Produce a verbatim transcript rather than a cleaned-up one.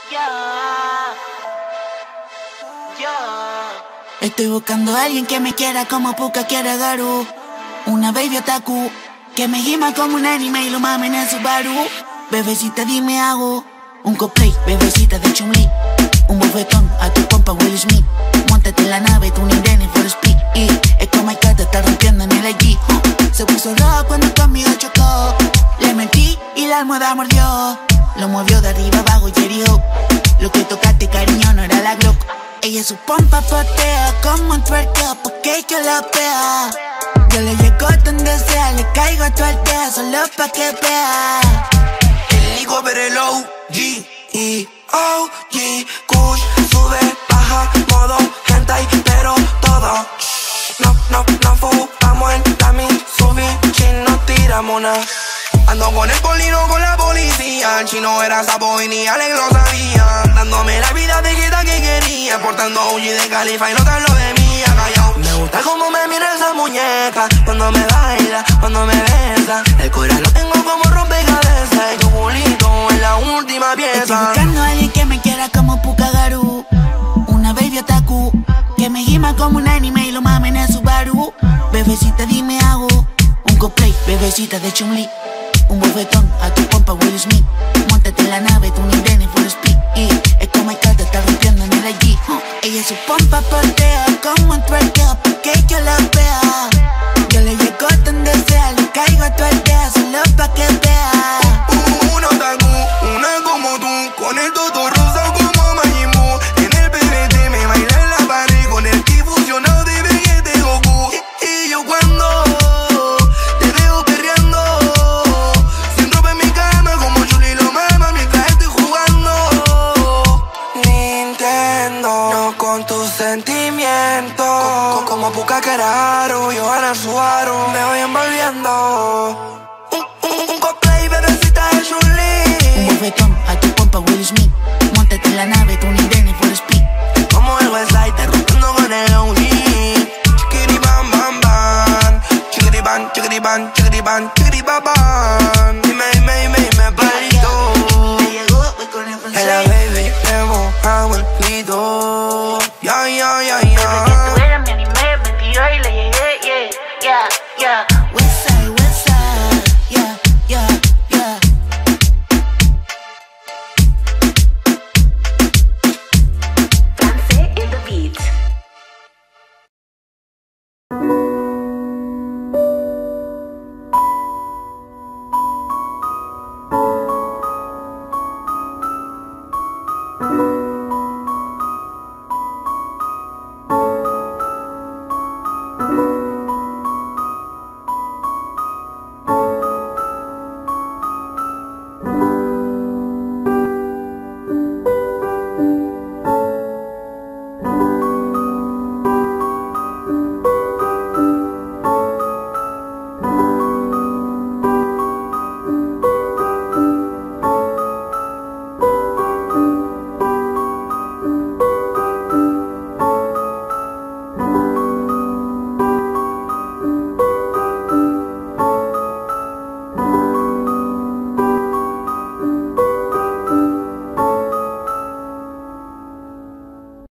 Yeah. Yeah. Estoy buscando a alguien que me quiera como Puka quiere a Garu. Una baby otaku que me gima como un anime y lo mame en el Subaru. Bebecita dime hago un cosplay, bebecita de Chun-Li. Un bofetón a tu compa Will Smith. Móntate en la nave, tu Irene for speed. Y es como hay que te está rompiendo en el I G. uh, Se puso rojo cuando conmigo chocó. Le mentí y la almohada mordió. Lo movió de arriba abajo y herió. Lo que tocaste cariño no era la Glock. Ella su pompa potea como un twerkeo porque yo la vea. Yo le llego donde sea, le caigo a tu aldea solo pa' que vea. El hijo pero el O G y O G Kush sube, baja, modo hentai, pero todo. No, no, no fumamos en la Mitsubishi, no tiramos nada. Ando con el polino, con la policía. El chino era sapo y ni Alex lo sabía. Dándome la vida de quita que quería. Portando O G de Califa y no tan lo de mía. Callao. Me gusta como me mira esa muñeca. Cuando me baila, cuando me besa. El corazón lo tengo como rompecabezas. Y tu culito es la última pieza. Estoy buscando a alguien que me quiera como Puka Garu. Una baby otaku que me gima como un anime y lo mame en el Subaru. Bebecita dime hago un cosplay, bebecita de Chun-Li. Un bofetón a tu compa Will Smith. Móntate en la nave, tu Irene for speed. Y es como hay que te está rompiendo en el I G. uh, Ella su pompa portea como un twerkeo porque yo la vea. Yo le llego donde sea, le caigo a tu aldea solo pa' que vea. Una otaku, una como tú, con el toto rosa como Majin Buu. En el P B T me baila en la pared con el ki fusionado de Vegeta y Goku. Y, y yo cuando te veo perreando, sin ropa en mi cama como Chun-Li lo mama mientras estoy jugando. Nintendo, no con tus sentimientos. Co- Como Puka Keraru, Johanna Subaru, me voy envolviendo. Un cosplay, bebecita de Chun-Li. Un bofetón a tu compa Will Smith. Móntate en la nave, tu Irene for speed. Como el Westside, te rompiendo con el O G. Chiquiri bam bam bam. Chiquiri bam, chiquiri bam, chiquiri bam, chiquiri bam bam. Dime, dime, dime, dime, palito. Me llegó, voy con el Hey, la baby, hemos mojado el pito.